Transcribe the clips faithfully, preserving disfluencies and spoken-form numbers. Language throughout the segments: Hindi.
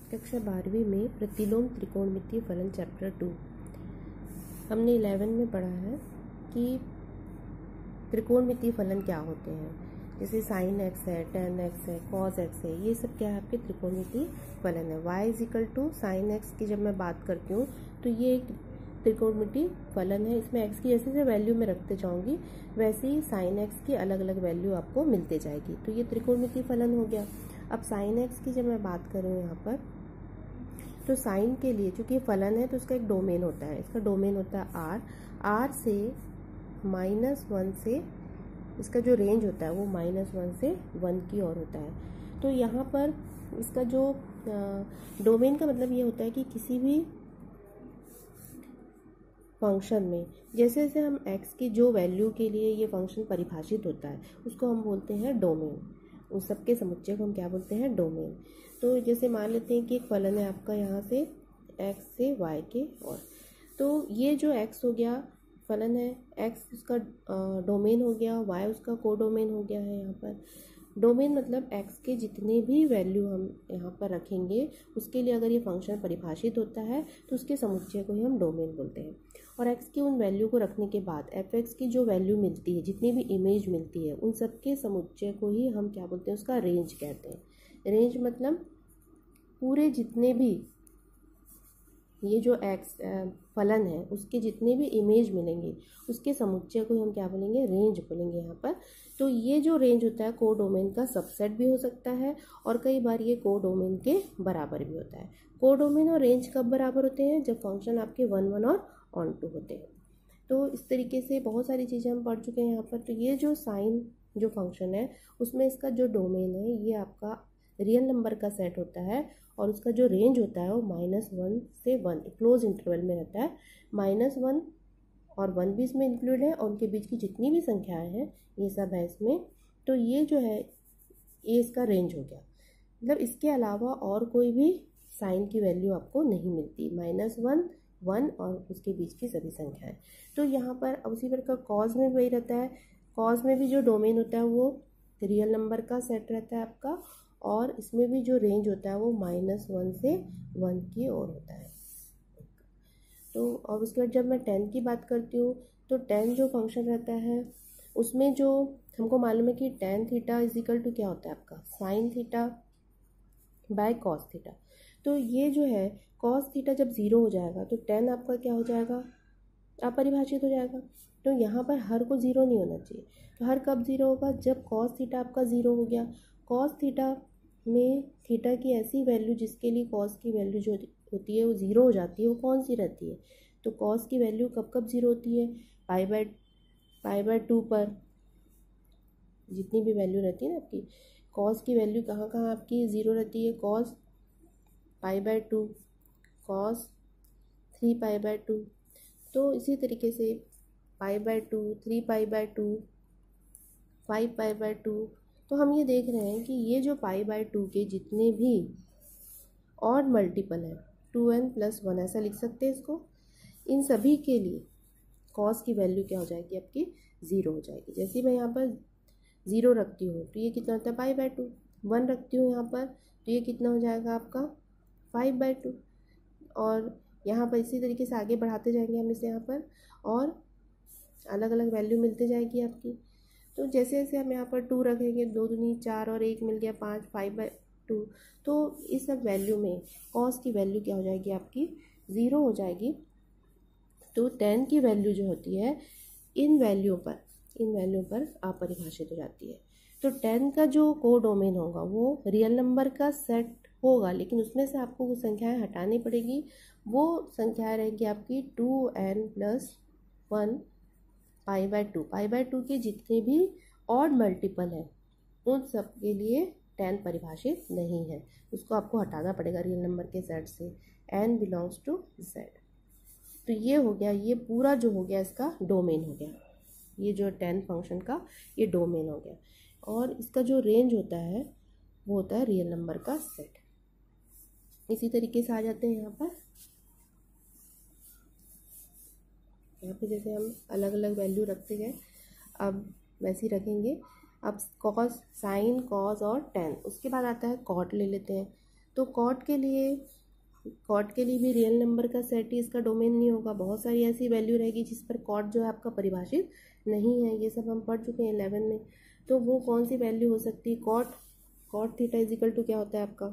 कक्षा बारहवीं में प्रतिलोम त्रिकोणमितीय फलन चैप्टर टू हमने इलेवन में पढ़ा है कि त्रिकोणमितीय फलन क्या होते हैं। जैसे साइन एक्स है, टेन एक्स है, कॉस एक्स है, ये सब क्या है आपके त्रिकोणमितीय फलन है। Y is equal to sine x की जब मैं बात करती हूँ तो ये एक त्रिकोणमितीय फलन है। इसमें एक्स की जैसे जैसे वैल्यू में रखते जाऊंगी वैसे ही साइन एक्स की अलग अलग वैल्यू आपको मिलते जाएगी। तो ये त्रिकोणमितीय फलन हो गया। अब साइन एक्स की जब मैं बात करूँ यहाँ पर तो साइन के लिए चूंकि ये फलन है तो इसका एक डोमेन होता है। इसका डोमेन होता है आर। आर से माइनस वन से इसका जो रेंज होता है वो माइनस वन से वन की ओर होता है। तो यहाँ पर इसका जो डोमेन का मतलब ये होता है कि किसी भी फंक्शन में जैसे जैसे हम x की जो वैल्यू के लिए ये फंक्शन परिभाषित होता है उसको हम बोलते हैं डोमेन। उस सब के समुच्चय को हम क्या बोलते हैं? डोमेन। तो जैसे मान लेते हैं कि एक फलन है आपका यहाँ से x से y के और, तो ये जो x हो गया फलन है, x उसका डोमेन हो गया, y उसका को डोमेन हो गया है। यहाँ पर डोमेन मतलब x के जितने भी वैल्यू हम यहाँ पर रखेंगे उसके लिए अगर ये फंक्शन परिभाषित होता है तो उसके समुच्चय को ही हम डोमेन बोलते हैं। और x की उन वैल्यू को रखने के बाद f(x) की जो वैल्यू मिलती है, जितनी भी इमेज मिलती है, उन सब के समुच्चय को ही हम क्या बोलते हैं? उसका रेंज कहते हैं। रेंज मतलब पूरे जितने भी ये जो x फलन है उसके जितने भी इमेज मिलेंगे उसके समुच्चय को हम क्या बोलेंगे? रेंज बोलेंगे यहाँ पर। तो ये जो रेंज होता है को डोमेन का सबसेट भी हो सकता है और कई बार ये को डोमेन के बराबर भी होता है। को डोमेन और रेंज कब बराबर होते हैं? जब फंक्शन आपके वन वन और ऑन टू होते हैं। तो इस तरीके से बहुत सारी चीज़ें हम पढ़ चुके हैं यहाँ पर। तो ये जो साइन जो फंक्शन है उसमें इसका जो डोमेन है ये आपका रियल नंबर का सेट होता है और उसका जो रेंज होता है वो माइनस वन से वन क्लोज इंटरवल में रहता है। माइनस वन और वन भी इसमें इंक्लूड है और उनके बीच की जितनी भी संख्याएं हैं ये सब है इसमें। तो ये जो है ये इसका रेंज हो गया। मतलब इसके अलावा और कोई भी साइन की वैल्यू आपको नहीं मिलती। माइनस वन, वन और उसके बीच की सभी संख्याएं। तो यहाँ पर उसी प्रकार कॉज में वही रहता है। कॉज में भी जो डोमेन होता है वो रियल नंबर का सेट रहता है आपका और इसमें भी जो रेंज होता है वो माइनस वन से वन की ओर होता है। तो और उसके बाद जब मैं टेन की बात करती हूँ तो टेन जो फंक्शन रहता है उसमें जो हमको मालूम है कि tan theta is equal to क्या होता है आपका? Sine theta by cos theta. तो ये जो है कॉस थीटा जब ज़ीरो हो जाएगा तो टेन आपका क्या हो जाएगा? अपरिभाषित हो जाएगा। तो यहाँ पर हर को ज़ीरो नहीं होना चाहिए। तो हर कब ज़ीरो होगा? जब कॉस थीटा आपका ज़ीरो हो गया। कॉस थीटा में थीटा की ऐसी वैल्यू जिसके लिए कॉस की वैल्यू जो होती है वो ज़ीरो हो जाती है, वो कौन सी रहती है? तो कॉस की वैल्यू कब कब ज़ीरो होती है? Pi by pi by two पर जितनी भी वैल्यू रहती है ना आपकी, कॉस की वैल्यू कहाँ कहाँ आपकी ज़ीरो रहती है? Cos pi by two, cos three pi by two. तो इसी तरीके से pi by two, three pi by two, five pi by two. तो हम ये देख रहे हैं कि ये जो पाई बाय टू के जितने भी और मल्टीपल है, टू एन प्लस वन ऐसा लिख सकते हैं इसको, इन सभी के लिए कॉस की वैल्यू क्या हो जाएगी? आपकी ज़ीरो हो जाएगी। जैसे मैं यहाँ पर ज़ीरो रखती हूँ तो ये कितना होता है? Pi by to. वन रखती हूँ यहाँ पर तो ये कितना हो जाएगा आपका? Five by two. और यहाँ पर इसी तरीके से आगे बढ़ाते जाएंगे हम इसे यहाँ पर और अलग अलग वैल्यू मिलते जाएगी आपकी। तो जैसे जैसे हम यहाँ पर टू रखेंगे, दो दूनी चार और एक मिल गया पाँच, फाइव बाय टू। तो इस सब वैल्यू में कॉस की वैल्यू क्या हो जाएगी? आपकी ज़ीरो हो जाएगी। तो टेन की वैल्यू जो होती है इन वैल्यू पर इन वैल्यू पर अपरिभाषित हो जाती है। तो टेन का जो को डोमेन होगा वो रियल नंबर का सेट होगा, लेकिन उसमें से आपको वो संख्याएं हटानी पड़ेगी। वो संख्याएं रहेगी आपकी two n plus one pi by two. Pi by two के जितने भी ऑड मल्टीपल हैं उन सब के लिए टेन परिभाषित नहीं है, उसको आपको हटाना पड़ेगा रियल नंबर के सेट से। N belongs to Z. तो ये हो गया, ये पूरा जो हो गया इसका डोमेन हो गया। ये जो टेन फंक्शन का ये डोमेन हो गया और इसका जो रेंज होता है वो होता है रियल नंबर का सेट। इसी तरीके से आ जाते हैं यहाँ पर। यहाँ पे जैसे हम अलग अलग वैल्यू रखते गए अब वैसे ही रखेंगे। अब कॉस, साइन, कॉस और टेन, उसके बाद आता है कॉट ले लेते हैं। तो कॉट के लिए कॉट के लिए भी रियल नंबर का सेट ही इसका डोमेन नहीं होगा। बहुत सारी ऐसी वैल्यू रहेगी जिस पर कॉट जो है आपका परिभाषित नहीं है। ये सब हम पढ़ चुके हैं इलेवन में। तो वो कौन सी वैल्यू हो सकती है? Cot cot theta is equal to क्या होता है आपका?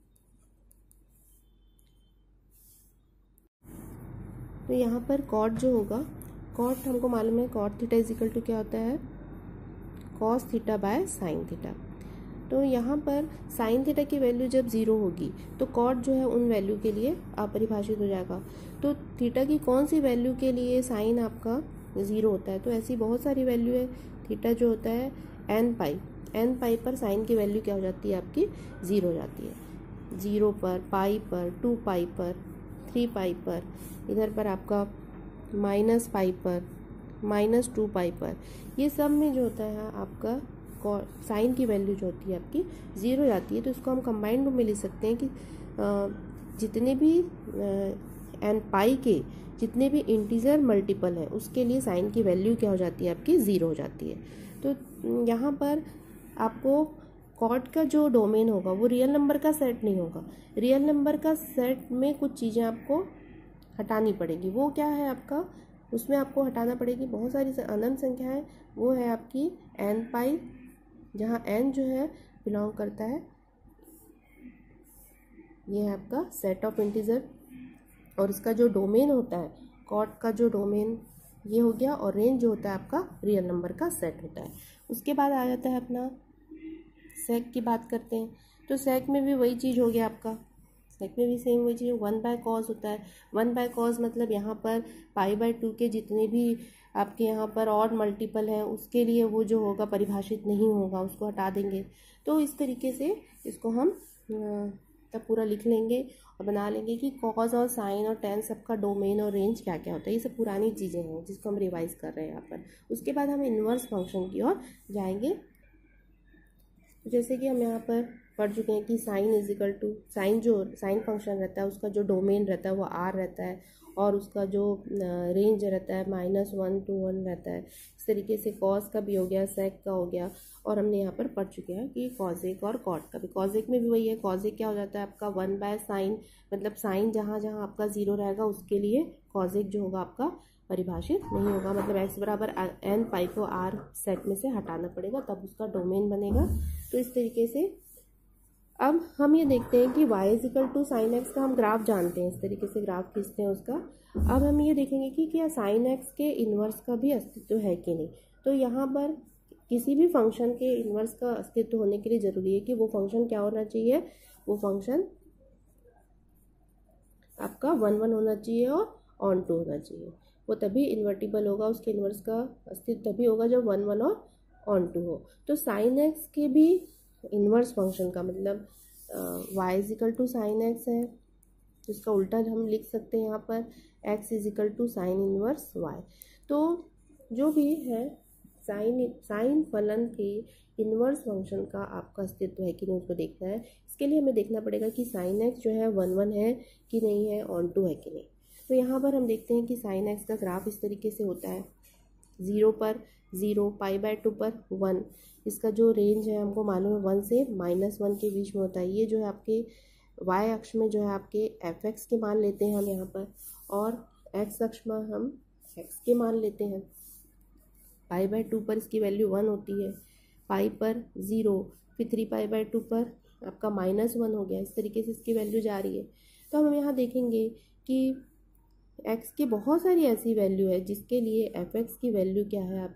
तो यहाँ पर कॉट जो होगा, कॉट हमको मालूम है cot theta is equal to क्या होता है? Cos theta by sine theta. तो यहाँ पर साइन थीटा की वैल्यू जब ज़ीरो होगी तो कॉट जो है उन वैल्यू के लिए अपरिभाषित हो जाएगा। तो थीटा की कौन सी वैल्यू के लिए साइन आपका ज़ीरो होता है? तो ऐसी बहुत सारी वैल्यू है। थीटा जो होता है एन पाई, एन पाई पर साइन की वैल्यू क्या हो जाती है आपकी? ज़ीरो हो जाती है। ज़ीरो पर, पाई पर, टू पाई पर, थ्री पाई पर, इधर पर आपका माइनस पाई पर, माइनस टू पाई पर, ये सब में जो होता है आपका साइन की वैल्यू जो होती है आपकी ज़ीरो जाती है। तो इसको हम कंबाइंड रूप में लिख सकते हैं कि जितने भी एन पाई के जितने भी इंटीजर मल्टीपल है उसके लिए साइन की वैल्यू क्या हो जाती है आपकी? ज़ीरो हो जाती है। तो यहाँ पर आपको कॉट का जो डोमेन होगा वो रियल नंबर का सेट नहीं होगा। रियल नंबर का सेट में कुछ चीज़ें आपको हटानी पड़ेगी। वो क्या है आपका? उसमें आपको हटाना पड़ेगी बहुत सारी अनंत संख्याएं। वो है आपकी एन पाई, जहाँ एन जो है बिलोंग करता है, ये है आपका सेट ऑफ इंटीजर, और इसका जो डोमेन होता है कॉट का जो डोमेन ये हो गया, और रेंज जो होता है आपका रियल नंबर का सेट होता है। उसके बाद आ जाता है अपना सेक की बात करते हैं। तो सेक में भी वही चीज़ हो गया आपका, सेक में भी सेम वही चीज़ वन बाय कॉस होता है। वन बाय कॉस मतलब यहाँ पर पाई बाय टू के जितने भी आपके यहाँ पर और मल्टीपल है उसके लिए वो जो होगा परिभाषित नहीं होगा, उसको हटा देंगे। तो इस तरीके से इसको हम तब पूरा लिख लेंगे और बना लेंगे कि कॉज और साइन और टेन सबका डोमेन और रेंज क्या क्या होता है। ये सब पुरानी चीज़ें हैं जिसको हम रिवाइज कर रहे हैं यहाँ पर। उसके बाद हम इन्वर्स फंक्शन की ओर जाएंगे। जैसे कि हम यहाँ पर पढ़ चुके हैं कि sine is equal to sine, जो साइन फंक्शन रहता है उसका जो डोमेन रहता है वो आर रहता है, और उसका जो रेंज रहता है माइनस वन टू वन रहता है। इस तरीके से कॉस का भी हो गया, सेक का हो गया, और हमने यहाँ पर पढ़ चुके हैं कि कॉजेक और कॉट का भी। कॉजेक में भी वही है। कॉजेक क्या हो जाता है आपका? वन बाय साइन, मतलब साइन जहाँ जहाँ आपका ज़ीरो रहेगा उसके लिए कॉजेक जो होगा आपका परिभाषित नहीं होगा। मतलब एक्स बराबर एन पाई को आर सेट में से हटाना पड़ेगा तब उसका डोमेन बनेगा। तो इस तरीके से अब हम ये देखते हैं कि y is equal to sine x का हम ग्राफ जानते हैं, इस तरीके से ग्राफ खींचते हैं उसका। अब हम ये देखेंगे कि क्या साइन एक्स के इन्वर्स का भी अस्तित्व है कि नहीं। तो यहाँ पर किसी भी फंक्शन के इन्वर्स का अस्तित्व होने के लिए ज़रूरी है कि वो फंक्शन क्या होना चाहिए? वो फंक्शन आपका वन वन होना चाहिए और ऑन टू होना चाहिए। वो तभी इन्वर्टिबल होगा, उसके इन्वर्स का अस्तित्व तभी होगा जब वन वन और ऑन टू हो। तो साइन एक्स के भी इन्वर्स फंक्शन का मतलब y is equal to sine x है, तो इसका उल्टा हम लिख सकते हैं यहाँ पर x is equal to sine inverse y। तो जो भी है साइन साइन फलन के इन्वर्स फंक्शन का आपका अस्तित्व है कि नहीं उसको देखना है। इसके लिए हमें देखना पड़ेगा कि साइन एक्स जो है वन वन है कि नहीं है, ऑन टू है कि नहीं। तो यहाँ पर हम देखते हैं कि साइन एक्स का ग्राफ इस तरीके से होता है। ज़ीरो पर ज़ीरो, पाई बाय टू पर वन, इसका जो रेंज है हमको मालूम है वन से माइनस वन के बीच में होता है। ये जो है आपके y अक्ष में जो है आपके एफ एक्स के मान लेते हैं हम यहाँ पर, और x अक्ष में हम x के मान लेते हैं। पाई बाय टू पर इसकी वैल्यू वन होती है, पाई पर ज़ीरो, फिर थ्री पाई बाय टू पर आपका माइनस वन हो गया। इस तरीके से इसकी वैल्यू जा रही है। तो हम यहाँ देखेंगे कि x की बहुत सारी ऐसी वैल्यू है जिसके लिए एफ एक्स की वैल्यू क्या है